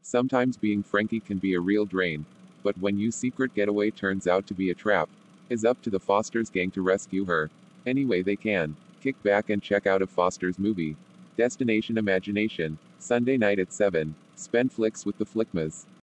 Sometimes being Frankie can be a real drain, but when you secret getaway turns out to be a trap, it's up to the Foster's gang to rescue her any way they can. Kick back and check out a Foster's movie. Destination Imagination, Sunday night at 7. Spend flicks with the Flickmas.